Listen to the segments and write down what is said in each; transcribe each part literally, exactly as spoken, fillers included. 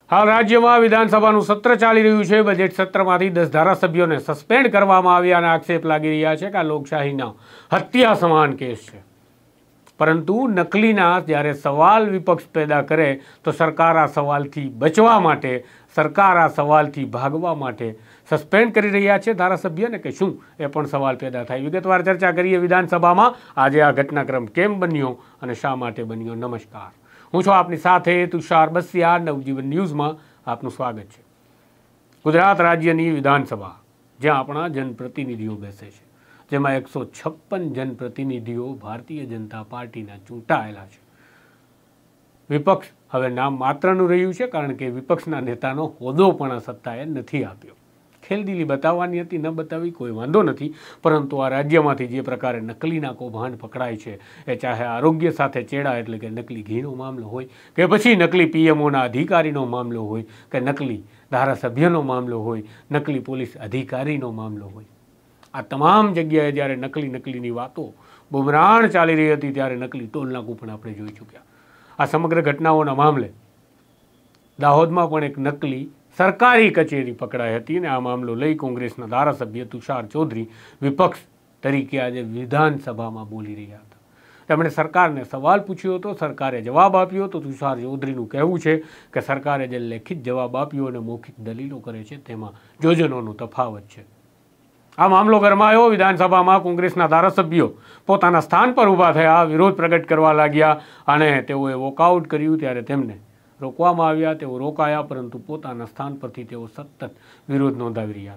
હાલ રાજ્યમાં વિધાનસભાનું સત્ર ચાલી રહ્યું છે। બજેટ સત્રમાંથી દસ ધારાસભ્યોને સસ્પેન્ડ કરવામાં આવ્યાના આક્ષેપ લાગી રહ્યા છે કે આ લોકશાહીના હત્યા સમાન કેસ છે। પરંતુ નકલીના જ્યારે સવાલ વિપક્ષ પેદા કરે તો સરકાર આ સવાલથી બચવા માટે, સરકાર આ સવાલથી ભાગવા માટે સસ્પેન્ડ કરી રહ્યા છે ધારાસભ્યને કે શું, એ પણ સવાલ પેદા થાય। વિગતવાર ચર્ચા કરીએ વિધાનસભામાં આજે આ ઘટનાક્રમ કેમ બન્યો અને શા માટે બન્યો। નમસ્કાર, હું છું આપની સાથે તુષાર બસિયા। નવજીવન ન્યૂઝમાં આપનું સ્વાગત છે। ગુજરાત રાજ્યની વિધાનસભા જ્યાં આપણા જનપ્રતિનિધિઓ બેસે છે, જેમાં એકસો છપ્પન જનપ્રતિનિધિઓ ભારતીય જનતા પાર્ટીના ચૂંટાયેલા છે। વિપક્ષ હવે નામ માત્રનું રહ્યું છે, કારણ કે વિપક્ષના નેતાનો હોદ્દો પણ આ સત્તાએ નથી આપ્યો। ખેલદિલી બતાવવાની હતી, ન બતાવી કોઈ વાંધો નથી, પરંતુ આ રાજ્યમાંથી જે પ્રકારે નકલીના કૌભાંડ પકડાય છે, એ ચાહે આરોગ્ય સાથે ચેડા એટલે કે નકલી ઘીનો મામલો હોય, કે પછી નકલી પીએમઓના અધિકારીનો મામલો હોય, કે નકલી ધારાસભ્યનો મામલો હોય, નકલી પોલીસ અધિકારીનો મામલો હોય, આ તમામ જગ્યાએ જ્યારે નકલી નકલીની વાતો બુમરાણ ચાલી રહી હતી ત્યારે નકલી ટોલનાકું પણ આપણે જોઈ ચૂક્યા। આ સમગ્ર ઘટનાઓના મામલે દાહોદમાં પણ એક નકલી સરકારી કચેરી પકડાઈ હતી અને આ મામલો લઈ કોંગ્રેસના ધારાસભ્ય તુષાર ચૌધરી વિપક્ષ તરીકે આજે વિધાનસભામાં બોલી રહ્યા હતા। તેમણે સરકારને સવાલ પૂછ્યો હતો, સરકારે જવાબ આપ્યો તો તુષાર ચૌધરીનું કહેવું છે કે સરકારે જે લેખિત જવાબ આપ્યો અને મૌખિક દલીલો કરે છે તેમાં જોજનોનો તફાવત છે। આ મામલો ગરમાયો। વિધાનસભામાં કોંગ્રેસના ધારાસભ્યો પોતાના સ્થાન પર ઊભા થયા, વિરોધ પ્રગટ કરવા લાગ્યા અને તેઓએ વોકઆઉટ કર્યું ત્યારે તેમને રોકવામાં આવ્યા। તેઓ રોકાયા, પરંતુ પોતાના સ્થાન પરથી તેઓ સતત વિરોધ નોંધાવી રહ્યા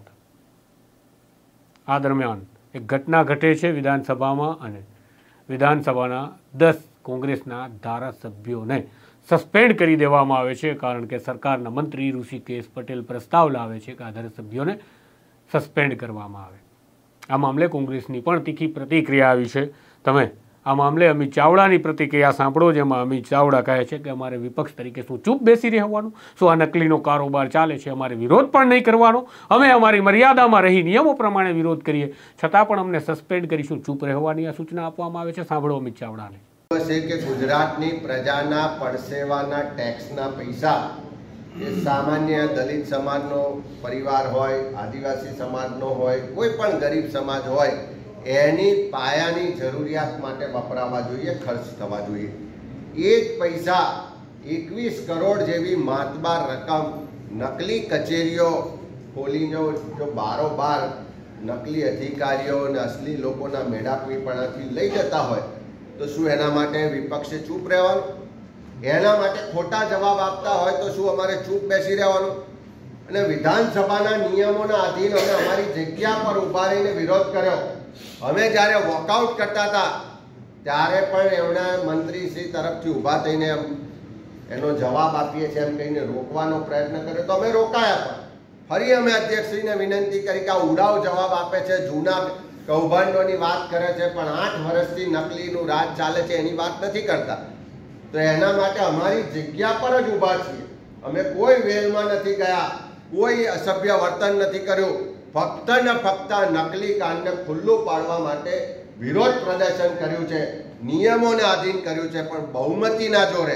હતા। આ દરમિયાન એક ઘટના ઘટે છે વિધાનસભામાં અને વિધાનસભાના દસ કોંગ્રેસના ધારાસભ્યોને સસ્પેન્ડ કરી દેવામાં આવે છે, કારણ કે સરકારના મંત્રી ઋષિકેશ પટેલ પ્રસ્તાવ લાવે છે કે આ ધારાસભ્યોને સસ્પેન્ડ કરવામાં આવે। આ મામલે કોંગ્રેસની પણ તીખી પ્રતિક્રિયા આવી છે। તમે આ મામલે અમિત ચાવડાની પ્રતિક્રિયા સાંભળો, જેમાં અમિત ચાવડા કહે છે કે અમારે વિપક્ષ તરીકે શું ચૂપ બેસી રહેવાનું? શું આ નકલીનો કારોબાર ચાલે છે? અમારે વિરોધ પણ નહીં કરવાનો? અમે અમારી મર્યાદામાં રહી નિયમો પ્રમાણે વિરોધ કરીએ, છતાં પણ અમને સસ્પેન્ડ કરીશું, ચૂપ રહેવાની આ સૂચના આપવામાં આવે છે। સાંભળો અમિત ચાવડાને। કે ગુજરાતની પ્રજાના પરસેવાના ટેક્સના પૈસા એ સામાન્ય દલિત સમાજનો પરિવાર હોય, આદિવાસી સમાજનો હોય, કોઈ પણ ગરીબ સમાજ હોય, એની પાયાની જરૂરિયાત માટે વપરાવા જોઈએ, ખર્ચ થવા જોઈએ। એ જ પૈસા એકવીસ કરોડ જેવી માતબાર રકમ નકલી કચેરીઓ ખોલીને જો બારોબાર નકલી અધિકારીઓ અને અસલી લોકોના મેળાપણીપણાથી લઈ જતા હોય તો શું એના માટે વિપક્ષે ચૂપ રહેવાનું? એના માટે ખોટા જવાબ આપતા હોય તો શું અમારે ચૂપ બેસી રહેવાનું? અને વિધાનસભાના નિયમોના આધીન અમે અમારી જગ્યા પર ઊભા રહીને વિરોધ કર્યો। અમે જ્યારે વોકઆઉટ કરતા હતા ત્યારે પણ એમના મંત્રીશ્રી તરફથી ઊભા થઈને એમ એનો જવાબ આપીએ છીએ એમ કહીને રોકવાનો પ્રયત્ન કર્યો તો અમે રોકાયા। પણ ફરી અમે અધ્યક્ષશ્રીને વિનંતી કરી કે આ ઉડાવ જવાબ આપે છે, જૂના કૌભાંડોની વાત કરે છે, પણ આઠ વર્ષથી નકલીનું રાજ ચાલે છે એની વાત નથી કરતા। તો એના માટે અમારી જગ્યા પર જ ઊભા છીએ। અમે કોઈ વેલમાં નથી ગયા, કોઈ અસભ્ય વર્તન નથી કર્યું, ફક્ત ને ફક્ત નકલી કાંડને ખુલ્લું પાડવા માટે વિરોધ પ્રદર્શન કર્યું છે, નિયમોને આધીન કર્યું છે। પણ બહુમતીના જોરે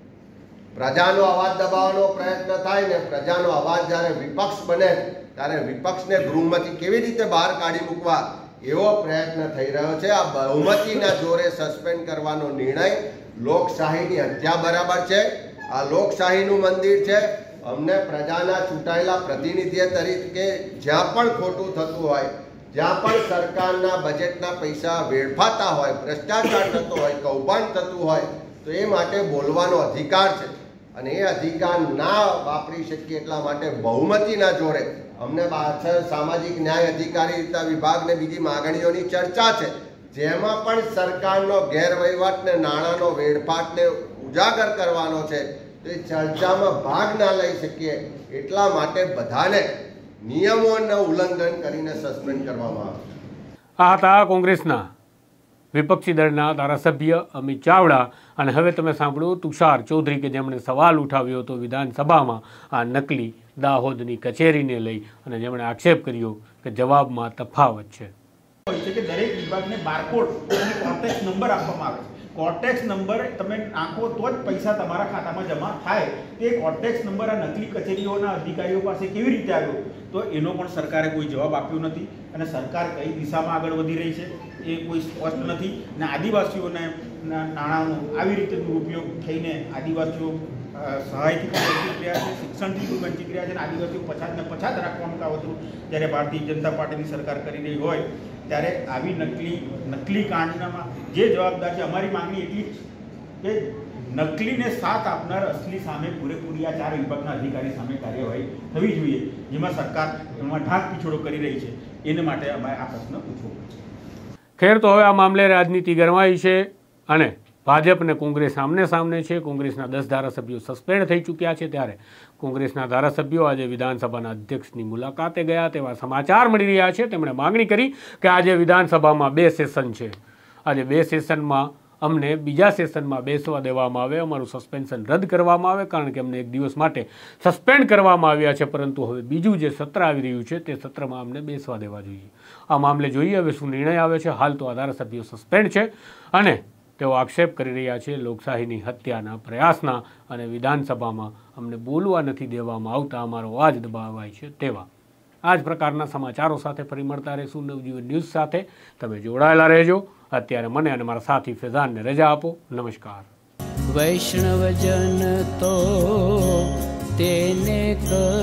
પ્રજાનો અવાજ દબાવવાનો પ્રયત્ન થાય ને પ્રજાનો અવાજ જ્યારે વિપક્ષ બને ત્યારે વિપક્ષને ગૃહમાંથી કેવી રીતે બહાર કાઢી મૂકવા એવો પ્રયત્ન થઈ રહ્યો છે। આ બહુમતીના જોરે સસ્પેન્ડ કરવાનો નિર્ણય લોકશાહીની હત્યા બરાબર છે। આ લોકશાહીનું મંદિર છે। અમને પ્રજાના ચૂંટાયેલા પ્રતિનિધિ તરીકે જ્યાં પણ ખોટું થતું હોય, જ્યાં પણ સરકારના બજેટના પૈસા વેડફાતા હોય, ભ્રષ્ટાચાર થતો હોય, કૌભાંડ થતું હોય, તો એ માટે બોલવાનો અધિકાર છે અને એ અધિકાર ના વાપરી શકીએ એટલા માટે બહુમતીના જોરે અમને સામાજિક ન્યાય અધિકારીતા વિભાગને બીજી માગણીઓની ચર્ચા છે, જેમાં પણ સરકારનો ગેરવહીવટને નાણાંનો વેડફાટને ઉજાગર કરવાનો છે। તો એ ચર્ચામાં ભાગ ના લઈ શકીએ એટલા માટે બધાને નિયમોનું ઉલ્લંઘન કરીને સસ્પેન્ડ કરવામાં આવે। આ હતા કોંગ્રેસના વિપક્ષી દળના ધારાસભ્ય અમિત ચાવડા। અને હવે તમે સાંભળો તુષાર ચૌધરી કે જેમણે સવાલ ઉઠાવ્યો હતો વિધાનસભામાં આ નકલી દાહોદની કચેરીને લઈ અને જેમણે આક્ષેપ કર્યો કે જવાબમાં તફાવત છે। કે દરેક વિભાગને બારકોડ અને કોન્ટેક્ટ નંબર આપવામાં આવે છે, કોર્ટેક્સ નંબર તમે નાખો તો જ પૈસા તમારા ખાતામાં જમા થાય. તે કોર્ટેક્સ નંબર આ નકલી કચેરીઓના અધિકારીઓ પાસે કેવી રીતે આવ્યો તો એનો પણ સરકારે કોઈ જવાબ આપ્યો નથી. અને સરકાર કઈ દિશામાં આગળ વધી રહી છે એ કોઈ સ્પષ્ટ નથી. અને આદિવાસીઓને નાણાંનો આવી રીતે દુરુપયોગ થઈને આદિવાસીઓ સહાયથી પણ વંચિત રહ્યા છે, શિક્ષણથી પણ વંચિત રહ્યા છે. અને આદિવાસીઓ પછાતને પછાત રાખવાનું કાવતરું જ્યારે ભારતીય જનતા પાર્ટીની સરકાર કરી રહી હોય ત્યારે આવી નકલી નકલી કાંડનામાં જે જવાબદાર છે, અમારી માંગણી એટલી જ કે નકલીને સાથ આપનાર અસલી સામે પૂરેપૂરી આ ચાર વિભાગના અધિકારી સામે કાર્યવાહી થવી જોઈએ, જેમાં સરકાર એમાં ઢાંક પીછોડો કરી રહી છે. એને માટે અમારે આ પ્રશ્ન પૂછવો પડશે. ખેર, તો હવે આ મામલે રાજનીતિ ગરમાઈ છે અને ભાજપ અને કોંગ્રેસ આમને સામને છે. કોંગ્રેસના દસ ધારાસભ્યો સસ્પેન્ડ થઈ ચૂક્યા છે, ત્યારે કોંગ્રેસના ધારાસભ્યો આજે વિધાનસભાના અધ્યક્ષની મુલાકાતે ગયા તેવા સમાચાર મળી રહ્યા છે. તેમણે માગણી કરી કે આજે વિધાનસભામાં બે સેશન છે, આજે બે સેશનમાં અમને બીજા સેશનમાં બેસવા દેવામાં આવે, અમારું સસ્પેન્શન રદ કરવામાં આવે, કારણ કે અમને એક દિવસ માટે સસ્પેન્ડ કરવામાં આવ્યા છે, પરંતુ હવે બીજું જે સત્ર આવી રહ્યું છે તે સત્રમાં અમને બેસવા દેવા જોઈએ. આ મામલે જોઈએ હવે શું નિર્ણય આવે છે. હાલ તો આ ધારાસભ્યો સસ્પેન્ડ છે અને તેઓ આક્ષેપ કરી રહ્યા છે લોકશાહીની હત્યાના પ્રયાસના, અને વિધાનસભામાં અમને બોલવા નથી દેવામાં આવતા, અમારો અવાજ દબાવાય છે તેવા. આ જ પ્રકારના સમાચારો સાથે ફરી મળતા રહીશું નવજીવન ન્યૂઝ સાથે. તમે જોડાયેલા રહેજો. અત્યારે મને અને મારા સાથી ફેઝાનને રજા આપો. નમસ્કાર. વૈષ્ણવજન તો તેને